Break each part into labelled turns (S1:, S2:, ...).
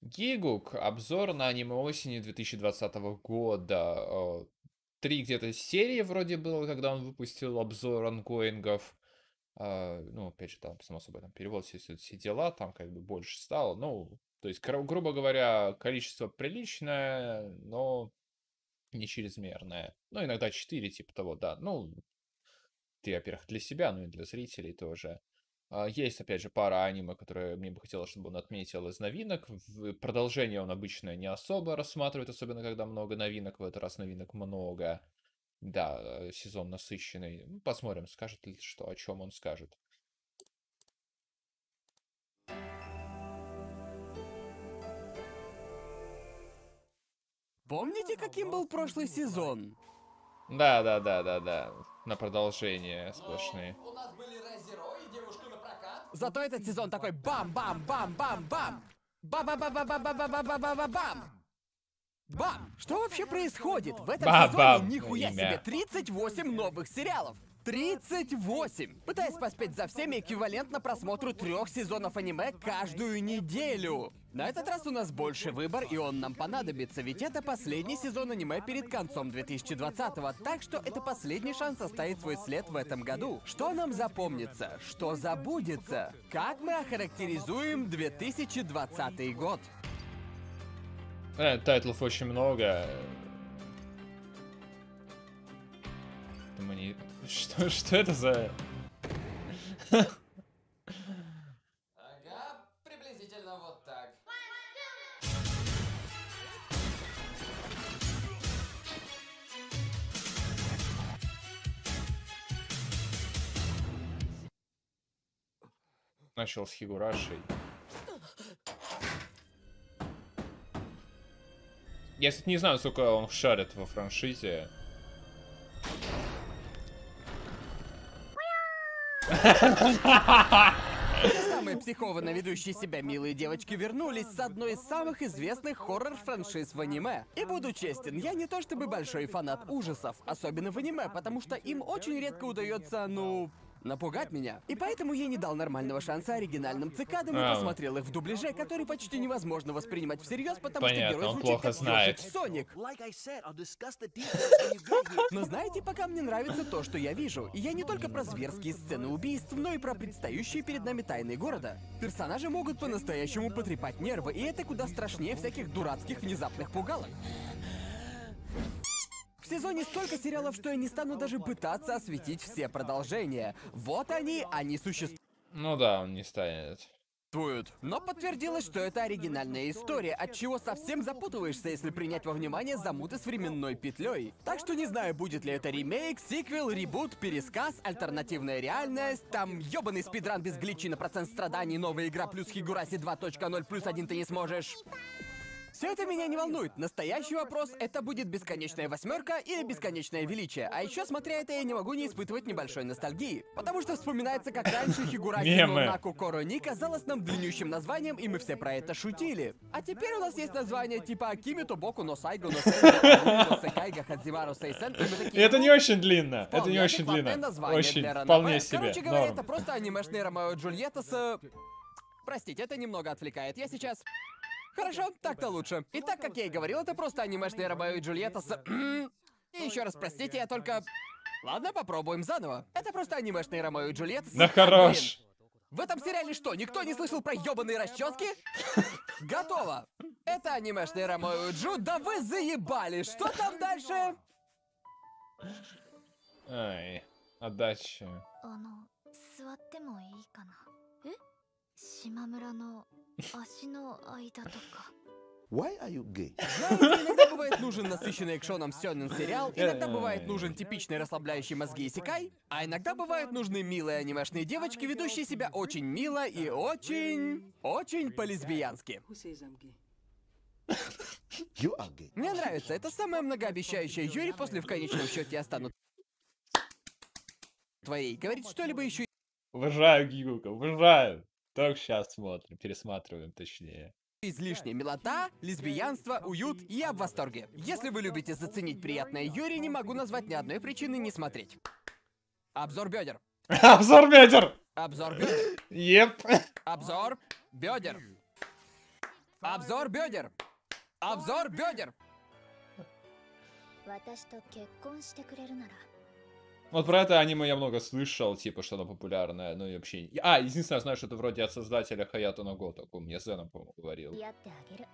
S1: Гигук, обзор на аниме осени 2020 года. 3 где-то серии вроде было, когда он выпустил обзор ангоингов. Ну, опять же, там, само собой, там перевод, все дела, там как бы больше стало. Ну, то есть, грубо говоря, количество приличное, но не чрезмерное. Ну, иногда 4 типа того, да. Ну, ты, во-первых, для себя, ну и для зрителей тоже. Есть, опять же, пара аниме, которые мне бы хотелось, чтобы он отметил из новинок. Продолжение он обычно не особо рассматривает, особенно когда много новинок. В этот раз новинок много. Да, сезон насыщенный. Ну, посмотрим, скажет ли что, о чем он скажет.
S2: Помните, каким был прошлый сезон?
S1: Да. На продолжение сплошные.
S3: У нас были Резеро и девушку на прокат.
S2: Зато этот сезон такой бам-бам-бам-бам-бам! Ба-ба-ба-ба-ба-ба-ба-ба-ба-бам! Бам! Что вообще происходит? В этом
S1: Ба-бам!
S2: сезоне нихуя
S1: Имя.
S2: себе 38 новых сериалов! 38! Пытаясь поспеть за всеми, эквивалентно просмотру 3 сезонов аниме каждую неделю! На этот раз у нас больше выбор, и он нам понадобится, ведь это последний сезон аниме перед концом 2020-го, так что это последний шанс оставить свой след в этом году. Что нам запомнится? Что забудется? Как мы охарактеризуем 2020 год?
S1: Тайтлов очень много. Что это за...
S3: Ага, приблизительно вот так.
S1: Начал с Хигурашей. Я, кстати, не знаю, сколько он шарит во франшизе.
S2: Самые психованно ведущие себя милые девочки вернулись с одной из самых известных хоррор-франшиз в аниме. И буду честен, я не то чтобы большой фанат ужасов, особенно в аниме, потому что им очень редко удается, напугать меня. И поэтому я не дал нормального шанса оригинальным цикадам и посмотрел их в дубляже, который почти невозможно воспринимать всерьез, потому
S1: Понятно,
S2: что герой
S1: он
S2: звучит
S1: плохо
S2: как
S1: знает.
S2: ёжик Соник. Но знаете, пока мне нравится то, что я вижу. И я не только про зверские сцены убийств, но и про предстающие перед нами тайны города. Персонажи могут по-настоящему потрепать нервы, и это куда страшнее всяких дурацких внезапных пугалок. В сезоне столько сериалов, что я не стану даже пытаться осветить все продолжения. Вот они существуют.
S1: Ну да, он не станет.
S2: Но подтвердилось, что это оригинальная история, от чего совсем запутываешься, если принять во внимание замуты с временной петлей. Так что не знаю, будет ли это ремейк, сиквел, ребут, пересказ, альтернативная реальность, там ёбаный спидран без гличи на процент страданий, новая игра плюс Хигураси 2.0 плюс 1 ты не сможешь. Все это меня не волнует. Настоящий вопрос — это будет бесконечная восьмерка или бесконечное величие. А еще, смотря это, я не могу не испытывать небольшой ностальгии. Потому что вспоминается, как раньше Хигураси
S1: Мемы.
S2: но Наку Корони казалось нам длиннющим названием, и мы все про это шутили. А теперь у нас есть название типа Акими Тобоку но Сайго но Секайга Хадзимару Сейсен, и мы
S1: И
S2: такие...
S1: это не очень длинно. Это не
S2: вполне
S1: очень
S2: адекватное
S1: длинно.
S2: название
S1: Очень,
S2: для
S1: вполне
S2: ранобэ.
S1: себе.
S2: Короче говоря,
S1: Норм.
S2: это просто анимешный Ромео и Джульетта с... Простите, это немного отвлекает. Я сейчас... Хорошо, так-то лучше. И так, как я и говорил, это просто анимешные Ромео и Джульетта с... И еще раз простите, я только... Ладно, попробуем заново. Это просто анимешные Ромео и Джульетта с...
S1: Да хорош.
S2: В этом сериале что, никто не слышал про ёбаные расчески? Готово. Это анимешные Ромео и Джу, да вы заебали. Что там дальше?
S1: Ай, отдача.
S4: 座ってもいいかな。え？島村の足の間とか。
S5: Why are you gay?
S2: Знаете, иногда бывает нужен насыщенный экшоном сёнэн сериал, иногда бывает нужен типичный расслабляющий мозги исекай, а иногда бывают нужны милые анимешные девочки, ведущие себя очень мило и очень по-лесбиянски.
S5: You are gay.
S2: Мне нравится, это самая многообещающая Юри, после в конечном счете я стану твоей. Говорит что-либо еще
S1: Уважаю Гигука, уважаю. Только сейчас смотрим, пересматриваем точнее.
S2: излишняя милота, лесбиянство, уют, я в восторге. Если вы любите заценить приятное Юри, не могу назвать ни одной причины не смотреть. Обзор бедер.
S1: Обзор ветер!
S2: Обзор бедер.
S1: Еп.
S2: Обзор бедер. Обзор бедер! Обзор бедер!
S4: 私と結婚してくれるなら
S1: Вот про это аниме я много слышал, типа, что оно популярное, ну и вообще... единственное, я знаю, что это вроде от создателя Хаято Нагото, мне Зеном, по-моему, говорил.
S4: やってあげる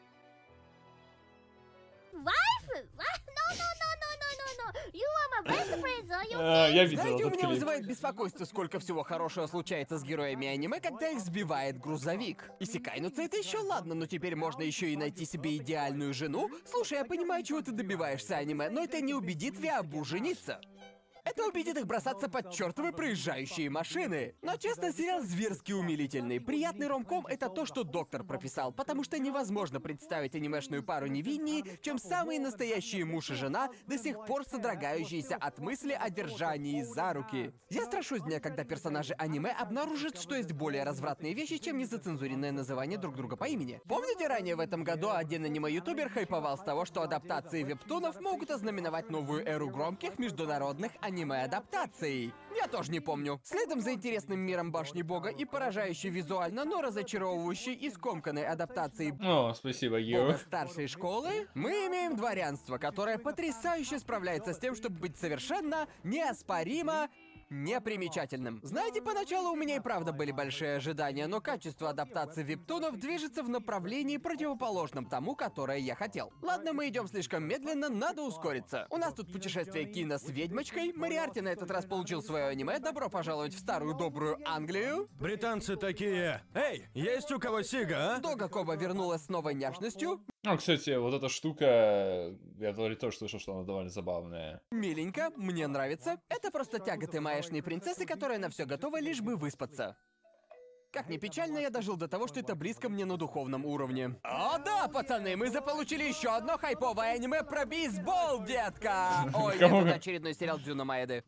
S4: Wife? What? No, no, no, no, no, no, no. You are my best friend, are you?
S1: Я видел
S2: Знаете, у
S1: этот
S2: меня
S1: клип.
S2: вызывает беспокойство, сколько всего хорошего случается с героями аниме, когда их сбивает грузовик. Исекайнуться это еще ладно, но теперь можно еще и найти себе идеальную жену. Слушай, я понимаю, чего ты добиваешься, аниме, но это не убедит Виабу жениться. Это убедит их бросаться под чертовы проезжающие машины. Но честно, сериал зверски умилительный. Приятный ромком — это то, что доктор прописал, потому что невозможно представить анимешную пару невиннее, чем самые настоящие муж и жена, до сих пор содрогающиеся от мысли о держании за руки. Я страшусь дня, когда персонажи аниме обнаружат, что есть более развратные вещи, чем незацензуренное называние друг друга по имени. Помните, ранее в этом году один аниме-ютубер хайповал с того, что адаптации вебтунов могут ознаменовать новую эру громких международных аниме-адаптаций? Я тоже не помню. Следом за интересным миром Башни Бога и поражающей визуально, но разочаровывающей и скомканной адаптацией
S1: О, спасибо,
S2: Бога
S1: Ю.
S2: старшей школы, мы имеем дворянство, которое потрясающе справляется с тем, чтобы быть совершенно неоспоримо непримечательным. Знаете, поначалу у меня и правда были большие ожидания, но качество адаптации вебтунов движется в направлении противоположном тому, которое я хотел. Ладно, мы идем слишком медленно, надо ускориться. У нас тут путешествие Кина с ведьмочкой, Мариарти на этот раз получил свое аниме, добро пожаловать в старую добрую Англию.
S6: Британцы такие. Эй, есть у кого сига, а?
S2: Дога Коба вернулась с новой няшностью.
S1: Кстати, вот эта штука, я тоже слышал, что она довольно забавная.
S2: Миленько, мне нравится. Это просто тяготы маэшной принцессы, которая на все готова, лишь бы выспаться. Как ни печально, я дожил до того, что это близко мне на духовном уровне. О да, пацаны, мы заполучили еще одно хайповое аниме про бейсбол, детка! Ой, нет, это очередной сериал Дзюна Маэды.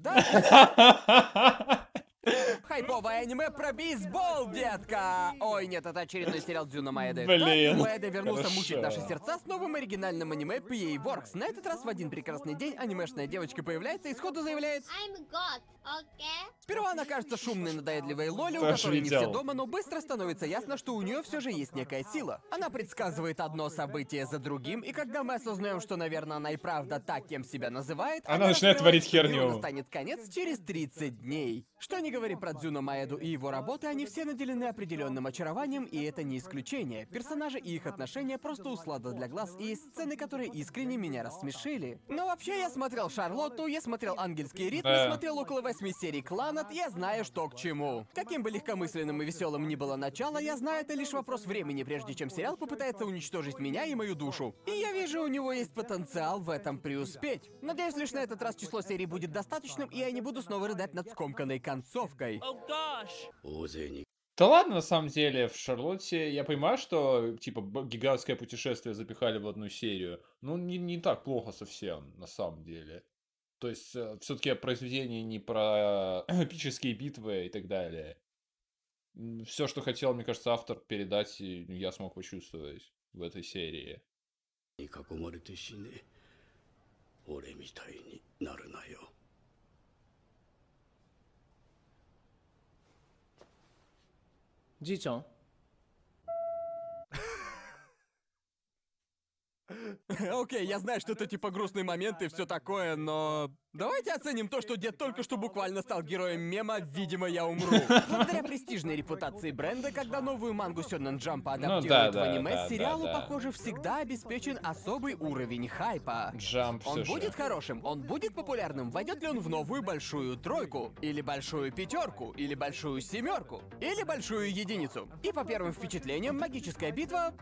S2: Да? Хайповое аниме про бейсбол, детка! Ой, нет, это очередной сериал Дзюна Маэды.
S1: Блин.
S2: Да, Маэда вернулся
S1: Хорошо.
S2: мучить наши сердца с новым оригинальным аниме PA Works. На этот раз в один прекрасный день анимешная девочка появляется и сходу заявляет:
S4: I'm God, okay?
S2: сперва она кажется шумной, надоедливой лоли, у
S1: Тоже
S2: которой не все
S1: видел.
S2: дома, но быстро становится ясно, что у нее все же есть некая сила. Она предсказывает одно событие за другим, и когда мы осознаем, что, наверное, она и правда так, кем себя называет,
S1: Она начинает
S2: раскрывает,
S1: творить
S2: что миру
S1: херню.
S2: настанет конец через 30 дней. Что ни говори про Дзюна Маэду и его работы, они все наделены определенным очарованием, и это не исключение. Персонажи и их отношения просто услада для глаз, и есть сцены, которые искренне меня рассмешили. Но вообще я смотрел Шарлотту, я смотрел Ангельские ритмы,
S1: Да.
S2: смотрел около 8 серий Кланат, я знаю, что к чему. Каким бы легкомысленным и веселым ни было начало, я знаю, это лишь вопрос времени, прежде чем сериал попытается уничтожить меня и мою душу. И я вижу, у него есть потенциал в этом преуспеть. Надеюсь, лишь на этот раз число серий будет достаточным, и я не буду снова рыдать над скомканной концовкой.
S1: Да ладно, на самом деле, в Шарлотте я понимаю, что, типа, гигантское путешествие запихали в одну серию. Ну, не так плохо совсем, на самом деле. То есть, все-таки произведение не про эпические битвы и так далее. Все, что хотел, мне кажется, автор передать, и я смог почувствовать в этой серии.
S7: に囲まれて死ね。俺みたいになるなよ。
S8: じいちゃん
S2: Окей, я знаю, что это типа грустный момент и все такое, но... Давайте оценим то, что дед только что буквально стал героем мема «Видимо, я умру». Благодаря престижной репутации бренда, когда новую мангу Сёнэн Джампа адаптируют в аниме, сериалу, похоже, всегда обеспечен особый уровень хайпа.
S1: Джамп
S2: Он
S1: все
S2: будет хорошим, он будет популярным, войдет ли он в новую большую тройку, или большую пятерку, или большую семерку, или большую единицу. И по первым впечатлениям, магическая битва...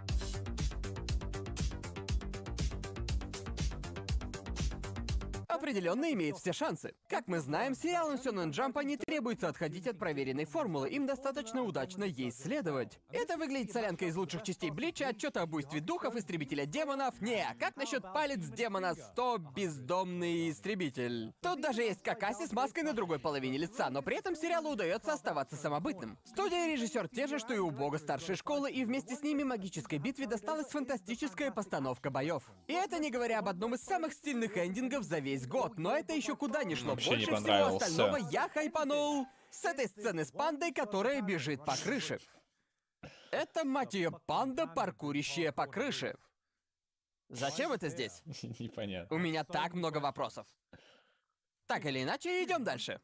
S2: определенно имеет все шансы. Как мы знаем, сериалам Сёнэн Джампа не требуется отходить от проверенной формулы, им достаточно удачно ей следовать. Это выглядит солянкой из лучших частей Блича, отчета о буйстве духов, истребителя демонов. Не, как насчет палец демона 100, бездомный истребитель? Тут даже есть Какаси с маской на другой половине лица, но при этом сериалу удается оставаться самобытным. Студия и режиссер те же, что и у бога старшей школы, и вместе с ними магической битве досталась фантастическая постановка боев. И это не говоря об одном из самых стильных эндингов за весь год, но это еще куда ни шло.
S1: Вообще не
S2: Больше всего
S1: понравился.
S2: остального я хайпанул с этой сцены с пандой, которая бежит по крыше. Это, мать ее, панда, паркурящая по крыше. Зачем это здесь?
S1: Непонятно.
S2: У меня так много вопросов. Так или иначе, идем дальше.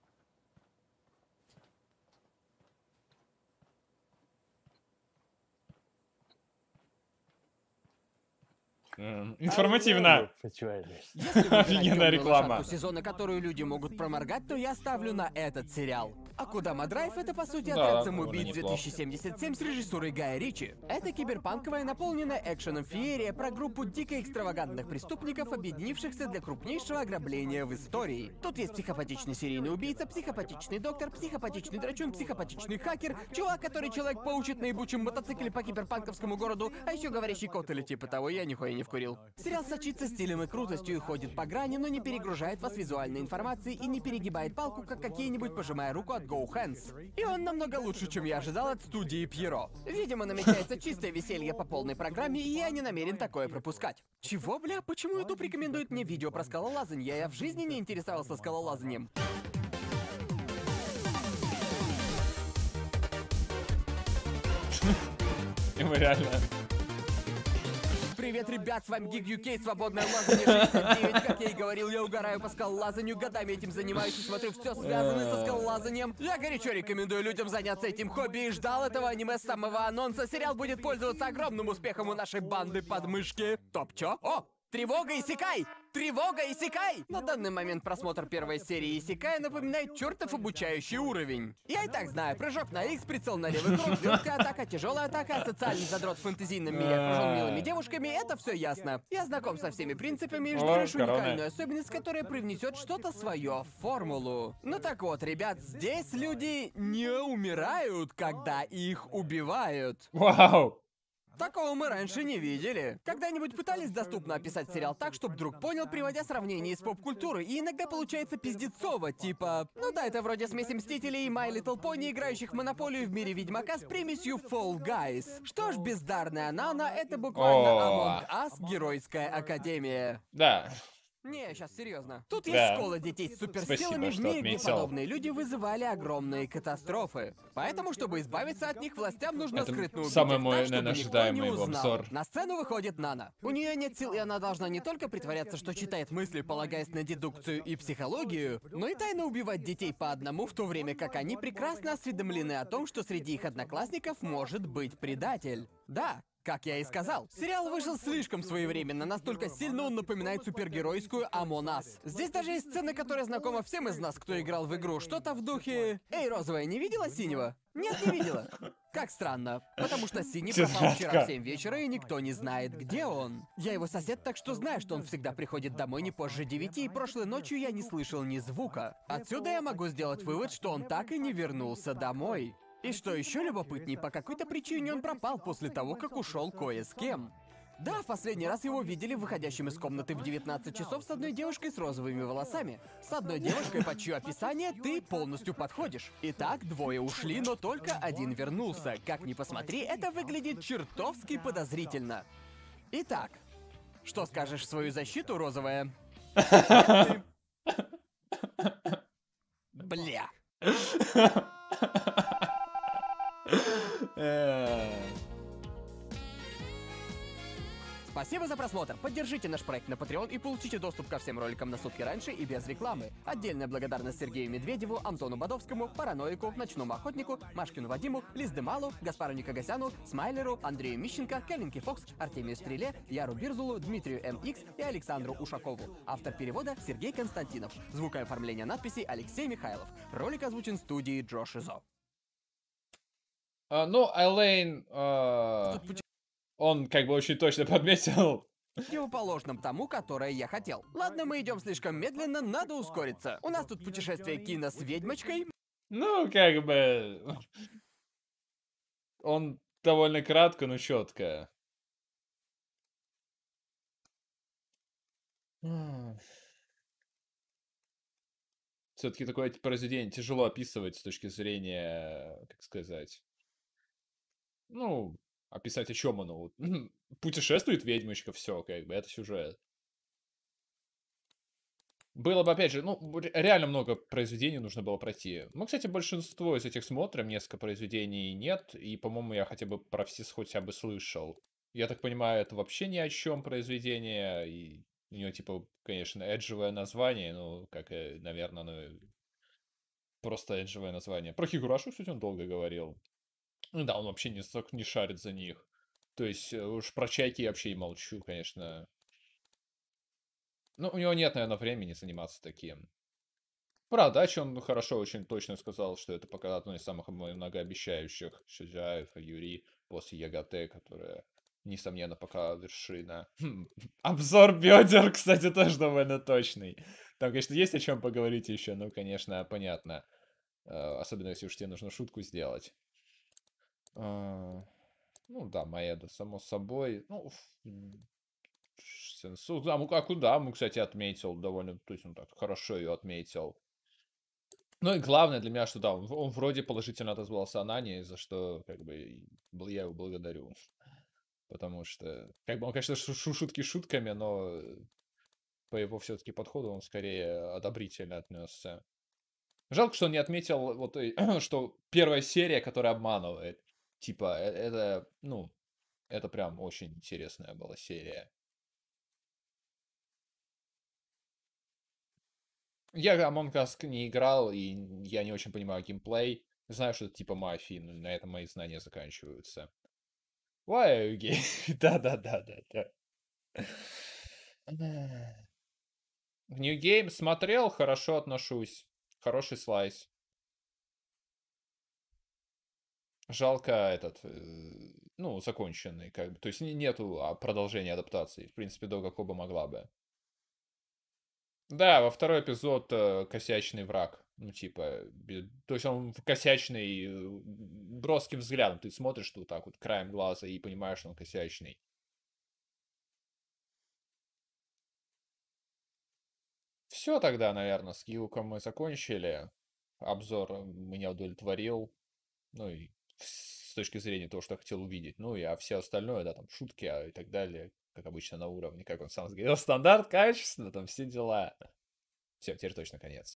S1: Информативно.
S2: Если выбирать
S1: Офигенная
S2: темную
S1: реклама.
S2: лошадку сезона, которую люди могут проморгать, то я ставлю на этот сериал. Акудама Драйв — это, по сути,
S1: Да,
S2: отряд самоубийц
S1: довольно неплохо.
S2: 2077 с режиссурой Гая Ричи. Это киберпанковая, наполненная экшеном феерия про группу дико экстравагантных преступников, объединившихся для крупнейшего ограбления в истории. Тут есть психопатичный серийный убийца, психопатичный доктор, психопатичный драчун, психопатичный хакер, чувак, который Человек-паук учит на ебучем мотоцикле по киберпанковскому городу, а еще говорящий кот или типа того, я нихуя не вкурил. Сериал сочится стилем и крутостью и ходит по грани, но не перегружает вас визуальной информацией и не перегибает палку, как какие-нибудь пожимая руку от Go Hands. И он намного лучше, чем я ожидал от студии Пьеро. Видимо, намечается чистое веселье по полной программе, и я не намерен такое пропускать. Чего, бля, почему YouTube рекомендует мне видео про скалолазанье? Я в жизни не интересовался скалолазанием.
S1: Реально.
S2: Привет, ребят, с вами Гиг UK, свободное лазанье 69. Как я и говорил, я угораю по скалолазанию, годами этим занимаюсь и смотрю все связанное со скалолазанием. Я горячо рекомендую людям заняться этим хобби и ждал этого аниме с самого анонса. Сериал будет пользоваться огромным успехом у нашей банды подмышки. Топ чё? О! Тревога Исекай! Тревога Исекай! На данный момент просмотр первой серии Исекая напоминает чертов обучающий уровень. Я и так знаю, прыжок на X, прицел на левый круг, легкая атака, тяжелая атака, социальный задрот в фэнтезийном мире окружен милыми девушками, это все ясно. Я знаком со всеми принципами и жду
S1: О,
S2: лишь
S1: корона.
S2: уникальную особенность, которая привнесет что-то свое в формулу. Ну так вот, ребят, здесь люди не умирают, когда их убивают.
S1: Вау.
S2: Такого мы раньше не видели. Когда-нибудь пытались доступно описать сериал так, чтобы вдруг понял, приводя сравнение из поп-культуры, и иногда получается пиздецово, типа... Ну да, это вроде смеси Мстителей и My Little Pony, играющих в Монополию в мире Ведьмака с примесью Fall Guys. Что ж, бездарная Нана — это буквально
S1: О.
S2: Among Us, Геройская Академия.
S1: Да.
S2: Не, сейчас серьезно. Тут
S1: Да.
S2: есть школа детей с суперсилами,
S1: Спасибо,
S2: в
S1: что
S2: мире, где
S1: отметил.
S2: подобные люди вызывали огромные катастрофы. Поэтому, чтобы избавиться от них, властям нужно
S1: Это
S2: скрытно убить
S1: самый
S2: их
S1: мой,
S2: так, чтобы
S1: наверное,
S2: никто
S1: ожидаемый
S2: не
S1: его
S2: узнал.
S1: обзор.
S2: На сцену выходит Нана. У нее нет сил, и она должна не только притворяться, что читает мысли, полагаясь на дедукцию и психологию, но и тайно убивать детей по одному, в то время как они прекрасно осведомлены о том, что среди их одноклассников может быть предатель. Да. Как я и сказал, сериал вышел слишком своевременно, настолько сильно он напоминает супергеройскую Among Us. Здесь даже есть сцена, которая знакома всем из нас, кто играл в игру, что-то в духе... Эй, Розовая, не видела Синего? Нет, не видела. Как странно, потому что Синий пропал вчера в 7 вечера, и никто не знает, где он. Я его сосед, так что знаю, что он всегда приходит домой не позже 9, и прошлой ночью я не слышал ни звука. Отсюда я могу сделать вывод, что он так и не вернулся домой. И что еще любопытней, по какой-то причине он пропал после того, как ушел кое с кем. Да, в последний раз его видели выходящим из комнаты в 19 часов с одной девушкой с розовыми волосами. С одной девушкой, под чье описание ты полностью подходишь. Итак, двое ушли, но только один вернулся. Как ни посмотри, это выглядит чертовски подозрительно. Итак, что скажешь в свою защиту, Розовая? Бля. Спасибо за просмотр. Поддержите наш проект на Patreon и получите доступ ко всем роликам на сутки раньше и без рекламы. Отдельная благодарность Сергею Медведеву, Антону Бодовскому, Параноику, Ночному Охотнику, Машкину Вадиму, Лиздемалу, Гаспару Никогасяну, Смайлеру, Андрею Мищенко, Калинке Фокс, Артемию Стреле, Яру Бирзулу, Дмитрию МХ и Александру Ушакову. Автор перевода Сергей Константинов. Звукооформление надписей Алексей Михайлов. Ролик озвучен студией Джо Шизо.
S1: Ну, Элейн, он как бы очень точно подметил.
S2: Противоположным тому, которое я хотел. Ладно, мы идем слишком медленно, надо ускориться. У нас тут путешествие Кина с ведьмочкой.
S1: Ну, как бы... Он довольно кратко, но четко. Все-таки такое произведение тяжело описывать с точки зрения, как сказать... Ну, описать о чем оно. Путешествует ведьмочка, все, как бы, это сюжет. Было бы, опять же, ну, реально много произведений нужно было пройти. Мы, кстати, большинство из этих смотрим, несколько произведений нет, и, по-моему, я хотя бы про все хотя бы слышал. Я так понимаю, это вообще ни о чем произведение, и у него, типа, конечно, эджевое название, ну, как, наверное, ну, просто эджевое название. Про Хигурашу, кстати, он долго говорил. Ну да, он вообще не шарит за них. То есть, уж про чайки я вообще и молчу, конечно. Ну, у него нет, наверное, времени заниматься таким. Про дачу он хорошо, очень точно сказал, что это пока одно из самых многообещающих Шиджаев и Юри после ЯГТ, которая, несомненно, пока вершина. Обзор бедер, кстати, тоже довольно точный. Там, конечно, есть о чем поговорить еще, но, конечно, понятно. Особенно, если уж тебе нужно шутку сделать. Ну да, Маэда, само собой. Ну, Сенсу, да, Мукакудаму, кстати, отметил довольно, то есть он так хорошо ее отметил. Ну и главное для меня, что да, он вроде положительно отозвался о Нане, за что, как бы, я его благодарю. Потому что, как бы, он, конечно, шутки шутками, но по его все-таки подходу он скорее одобрительно отнесся. Жалко, что он не отметил, вот, что первая серия, которая обманывает. Типа, это, ну, это прям очень интересная была серия. Я Among Us не играл, и я не очень понимаю геймплей. Знаю, что это типа мафии, но на этом мои знания заканчиваются. Why are you gay? Да-да-да-да-да. В New Game смотрел, хорошо отношусь. Хороший слайс. Жалко этот, ну, законченный, как бы. То есть нету продолжения адаптации. В принципе, Дога Коба могла бы. Да, во второй эпизод косячный враг. Ну, типа, то есть он косячный броским взглядом. Ты смотришь вот так вот краем глаза и понимаешь, что он косячный. Все тогда, наверное, с Гиуком мы закончили. Обзор меня удовлетворил. Ну и с точки зрения того, что я хотел увидеть. Ну и а все остальное, да, там шутки и так далее, как обычно на уровне, как он сам говорил, стандарт, качественно, там все дела. Все, теперь точно конец.